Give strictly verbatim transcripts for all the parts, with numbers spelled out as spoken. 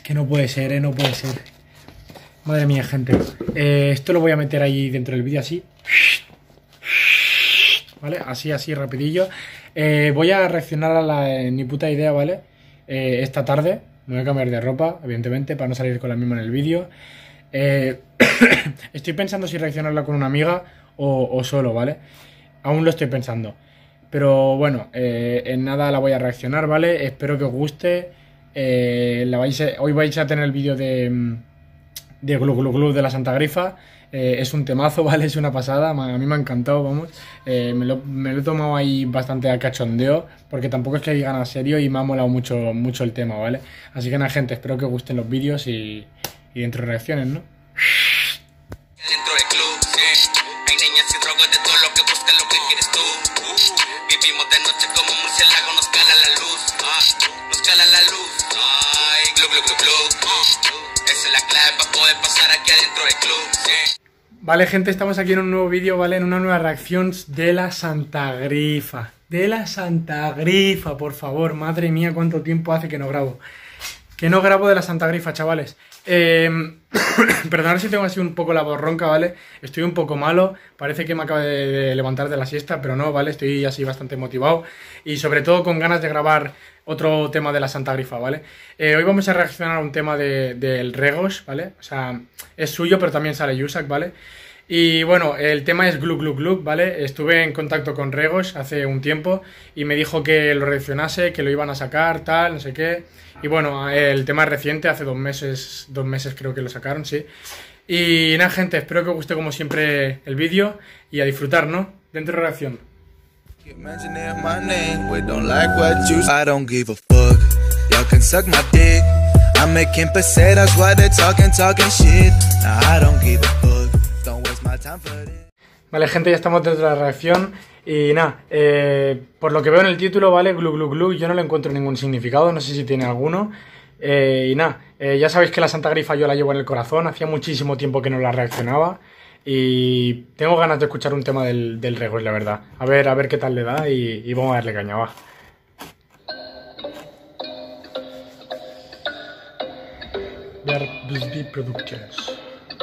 que no puede ser, eh, no puede ser. Madre mía, gente. Eh, esto lo voy a meter ahí dentro del vídeo así. ¿Vale? Así, así, rapidillo. Eh, voy a reaccionar a la eh, ni puta idea, ¿vale? Eh, esta tarde. Me voy a cambiar de ropa, evidentemente, para no salir con la misma en el vídeo. Eh, estoy pensando si reaccionarla con una amiga o, o solo, ¿vale? Aún lo estoy pensando. Pero bueno, eh, en nada la voy a reaccionar, ¿vale? Espero que os guste. Eh, la vais a, hoy vais a tener el vídeo de... de Glu Glu Glu de la Santa Grifa. Eh, es un temazo, ¿vale? Es una pasada, a mí me ha encantado, vamos. Eh, me, lo, me lo he tomado ahí bastante a cachondeo, porque tampoco es que digan a serio y me ha molado mucho, mucho el tema, ¿vale? Así que nada, gente, espero que os gusten los vídeos y, y dentro de reacciones, ¿no? Dentro del club, sí. Hay niñas y drogas de todo lo que buscan lo que quieres tú. Vivimos de noche como murciélago, nos cala la luz, nos cala la luz. Ay, glu glu glu glu. Esa es la clave para poder pasar aquí adentro del club, sí. Vale, gente, estamos aquí en un nuevo vídeo, ¿vale? En una nueva reacción de la Santa Grifa. De la Santa Grifa, por favor. Madre mía, cuánto tiempo hace que no grabo. Que no grabo de la Santa Grifa, chavales. Eh, perdonad si tengo así un poco la voz ronca, ¿vale? Estoy un poco malo. Parece que me acabo de, de levantar de la siesta, pero no, ¿vale? Estoy así bastante motivado. Y sobre todo con ganas de grabar otro tema de la Santa Grifa, ¿vale? Eh, hoy vamos a reaccionar a un tema de, del Regos, ¿vale? O sea, es suyo, pero también sale Yusak, ¿vale? Y bueno, el tema es Glu Glu Glu, ¿vale? Estuve en contacto con Regos hace un tiempo y me dijo que lo reaccionase, que lo iban a sacar, tal, no sé qué. Y bueno, el tema es reciente, hace dos meses, dos meses creo que lo sacaron, sí. Y nada, gente, espero que os guste como siempre el vídeo y a disfrutar, ¿no? Dentro de reacción. Vale, gente, ya estamos dentro de la reacción. Y nada, eh, por lo que veo en el título, ¿vale? Glu Glu Glu, yo no le encuentro ningún significado, no sé si tiene alguno. Eh, y nada, eh, ya sabéis que la Santa Grifa yo la llevo en el corazón, hacía muchísimo tiempo que no la reaccionaba. Y tengo ganas de escuchar un tema del, del Regos, la verdad. A ver, a ver qué tal le da y, y vamos a darle caña, va. Bear Productions.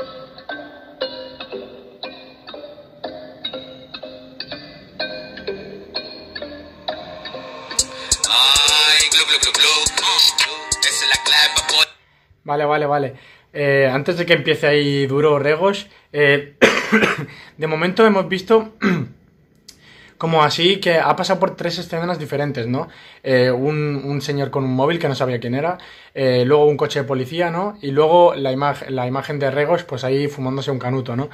Vale, vale, vale. Eh, antes de que empiece ahí duro Regos, eh, de momento hemos visto como así que ha pasado por tres escenas diferentes, ¿no? Eh, un, un señor con un móvil que no sabía quién era, eh, luego un coche de policía, ¿no? Y luego la, ima la imagen de Regos, pues ahí fumándose un canuto, ¿no?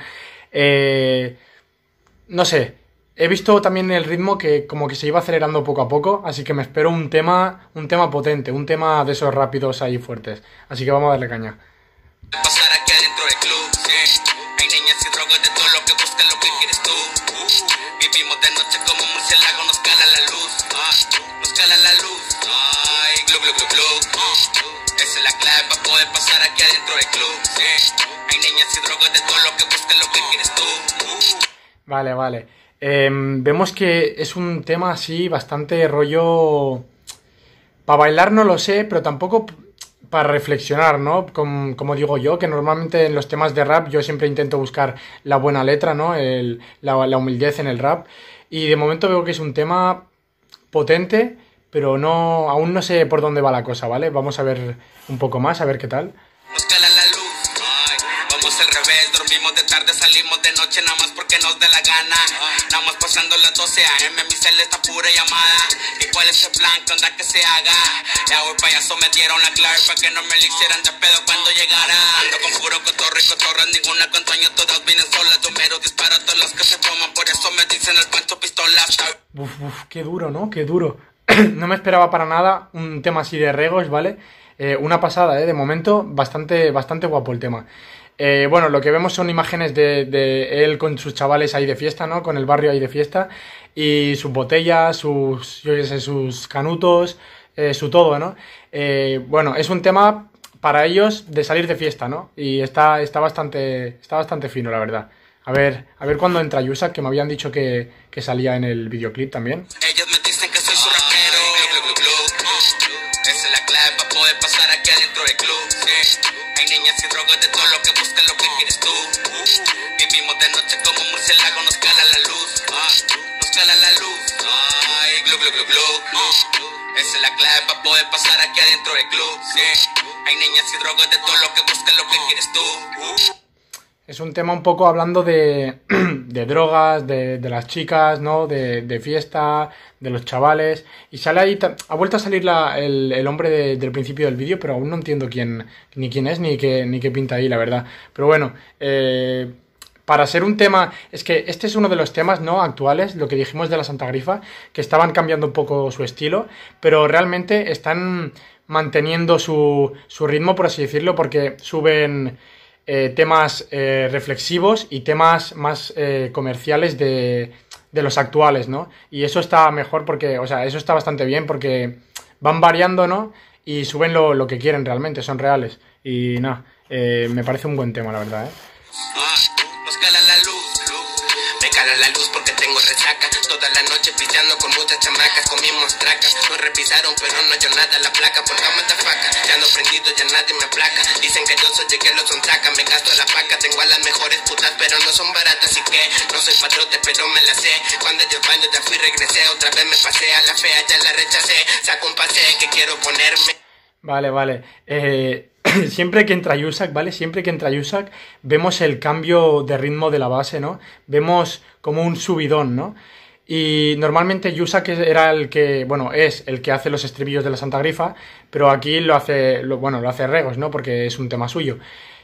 Eh, no sé. He visto también el ritmo que como que se iba acelerando poco a poco, así que me espero un tema, un tema potente, un tema de esos rápidos ahí fuertes. Así que vamos a darle caña. Pasar aquí adentro del club, sí. Hay niñas y drogas de todo lo que buscan lo que quieres tú. Vivimos de noche como murciélago, nos cala la luz, nos cala la luz. Ay, glu glu glu glu. Esa es la clave para poder pasar aquí adentro del club, sí. Hay niñas y drogas de todo lo que buscan lo que quieres tú. Vale, vale. Eh, vemos que es un tema así bastante rollo... Para bailar no lo sé, pero tampoco para reflexionar, ¿no? Como, como digo yo, que normalmente en los temas de rap yo siempre intento buscar la buena letra, ¿no? El, la, la humildad en el rap. Y de momento veo que es un tema potente, pero no, aún no sé por dónde va la cosa, ¿vale? Vamos a ver un poco más, a ver qué tal. Nos cala la luz, ay, vamos al revés, dormimos de tarde, salimos de noche nada más porque nos dé la gana. Nada más pasando las doce a eme, mi cel está pura llamada. ¿Y cuál es el plan? ¿Qué onda que se haga? Ya hoy payaso me dieron la clave para que no me le hicieran de pedo cuando llegara. Ando con puro cotorro y cotorras, ninguna con sueño, todas vienen solas. Yo mero disparo a todas las que se toman, por eso me dicen el pancho pistola. Uf, uf, qué duro, ¿no? Qué duro. No me esperaba para nada un tema así de Regos, ¿vale? Eh, una pasada, ¿eh? De momento, bastante, bastante guapo el tema. Eh, bueno, lo que vemos son imágenes de, de él con sus chavales ahí de fiesta, ¿no? Con el barrio ahí de fiesta. Y sus botellas, sus, yo qué sé, sus canutos, eh, su todo, ¿no? Eh, bueno, es un tema para ellos de salir de fiesta, ¿no? Y está, está, bastante, está bastante fino, la verdad. A ver, a ver cuándo entra Yusak, que me habían dicho que, que salía en el videoclip también. Ellos me dicen que soy su rapero. Esa es la clave para poder pasar aquí adentro del club. Sí. Hay niñas y drogas de todo lo que buscan lo que quieres tú. Vivimos de noche como murciélago, nos cala la luz. Nos cala la luz. Ay, glu, glu, glu, glu. Esa es la clave para poder pasar aquí adentro del club. Sí. Hay niñas y drogas de todo lo que buscan lo que quieres tú. Es un tema un poco hablando de, de drogas, de, de las chicas, ¿no? De, de fiesta, de los chavales. Y sale ahí, ha vuelto a salir la, el, el hombre de, del principio del vídeo, pero aún no entiendo quién, ni quién es, ni qué, ni qué pinta ahí, la verdad. Pero bueno, eh, para ser un tema, es que este es uno de los temas, ¿no? Actuales, lo que dijimos de la Santa Grifa, que estaban cambiando un poco su estilo, pero realmente están manteniendo su, su ritmo, por así decirlo, porque suben... Eh, temas eh, reflexivos y temas más eh, comerciales de, de los actuales, ¿no? Y eso está mejor porque, o sea, eso está bastante bien porque van variando, ¿no? Y suben lo, lo que quieren realmente, son reales. Y nada, eh, me parece un buen tema, la verdad, ¿eh? Nos cala la luz, me cala la luz porque tengo resaca. Toda la noche pisteando con muchas chamacas, comimos tracas. Nos repisaron pero no yo nada la placa por la matafaca. Ya no prendido, ya nadie me aplaca. Dicen que yo soy que los son traca. Me gasto la paca, tengo a las mejores putas pero no son baratas. Así que no soy patrote pero me la sé. Cuando yo al baño ya fui regresé. Otra vez me pasé a la fea, ya la rechacé. Saco un pase que quiero ponerme. Vale, vale. Eh... Siempre que entra Yusak, ¿vale? Siempre que entra Yusak vemos el cambio de ritmo de la base, ¿no? Vemos como un subidón, ¿no? Y normalmente Yusak era el que, bueno, es el que hace los estribillos de la Santa Grifa, pero aquí lo hace, lo, bueno, lo hace Regos, ¿no? Porque es un tema suyo.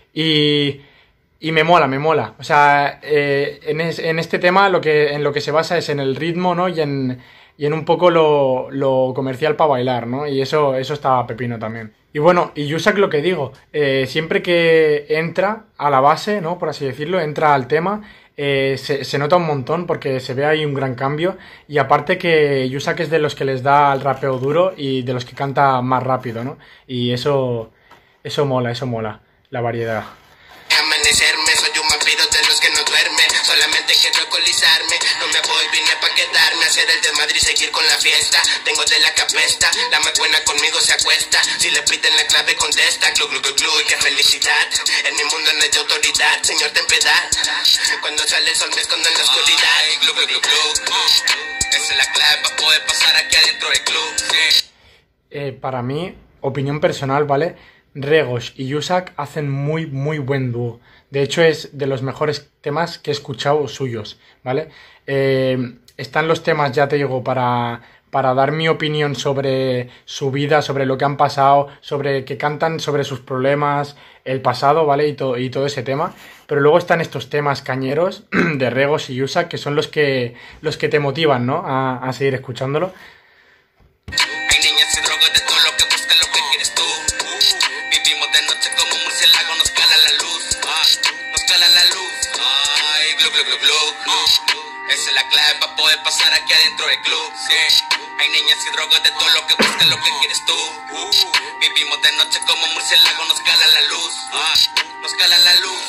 Y, y me mola, me mola. O sea, eh, en, es, en este tema lo que, en lo que se basa es en el ritmo, ¿no? Y en, y en un poco lo, lo comercial para bailar, ¿no? Y eso, eso está pepino también. Y bueno, y Yusak lo que digo, eh, siempre que entra a la base, ¿no? Por así decirlo, entra al tema, eh, se, se nota un montón porque se ve ahí un gran cambio. Y aparte que Yusak es de los que les da el rapeo duro y de los que canta más rápido, ¿no? Y eso, eso mola, eso mola, la variedad. Amanecerme, soy un vampiro de los que no duerme. Solamente quiero alcoholizarme. No me voy, vine pa' quedarme. Hacer el de Madrid, seguir con la fiesta. Tengo de la capesta, la más buena conmigo se acuesta. Si le piden la clave contesta. Glu, glu, glu, glu, y qué felicidad. En mi mundo no hay autoridad, señor ten piedad. Cuando sale el sol me escondo en la oscuridad. Glu, glu, glu, glu. Esa es la clave para poder pasar aquí adentro del club. Eh, para mí, opinión personal, ¿vale? Regos y Yusak hacen muy, muy buen dúo. De hecho, es de los mejores temas que he escuchado suyos, ¿vale? Eh, están los temas, ya te digo, para, para dar mi opinión sobre su vida, sobre lo que han pasado, sobre que cantan sobre sus problemas, el pasado, ¿vale? Y, to, y todo ese tema. Pero luego están estos temas cañeros de Regos y Yusak, que son los que, los que te motivan, ¿no? A, a seguir escuchándolo. Esa es la clave para poder pasar aquí adentro del club. Sí. Hay niñas y drogas de todo lo que buscan lo que quieres tú. Vivimos de noche como murciélago, nos cala la luz. Nos cala la luz.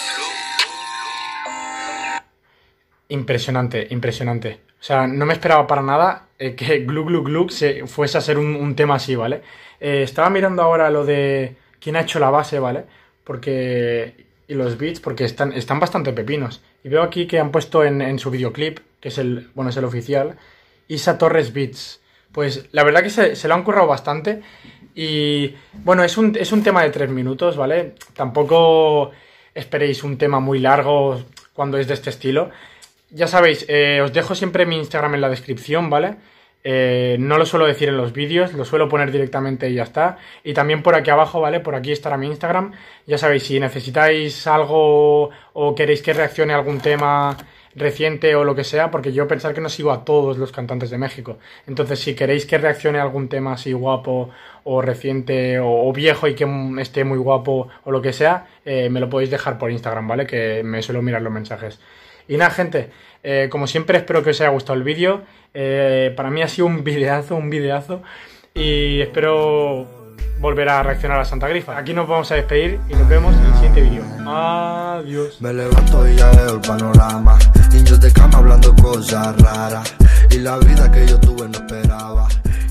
Impresionante, impresionante. O sea, no me esperaba para nada eh, que Glu Glu Glu se fuese a ser un, un tema así, ¿vale? Eh, estaba mirando ahora lo de quién ha hecho la base, ¿vale? Porque... y los beats, porque están, están bastante pepinos. Y veo aquí que han puesto en, en su videoclip, que es el, bueno, es el oficial, Isa Torres Beats. Pues la verdad que se, se lo han currado bastante. Y bueno, es un, es un tema de tres minutos, ¿vale? Tampoco esperéis un tema muy largo cuando es de este estilo. Ya sabéis, eh, os dejo siempre mi Instagram en la descripción, ¿vale? Eh, no lo suelo decir en los vídeos, lo suelo poner directamente y ya está. Y también por aquí abajo, ¿vale? Por aquí estará mi Instagram. Ya sabéis, si necesitáis algo o queréis que reaccione a algún tema reciente o lo que sea, porque yo pensar que no sigo a todos los cantantes de México. Entonces, si queréis que reaccione a algún tema así guapo o reciente o, o viejo y que esté muy guapo o lo que sea, eh, me lo podéis dejar por Instagram, ¿vale? Que me suelo mirar los mensajes. Y nada, gente, eh, como siempre espero que os haya gustado el vídeo. Eh, para mí ha sido un videazo, un videazo. Y espero volver a reaccionar a Santa Grifa. Aquí nos vamos a despedir y nos vemos en el siguiente vídeo. Adiós. Me levanto y ya veo el panorama. Niños de cama hablando cosas raras. Y la vida que yo tuve no esperaba.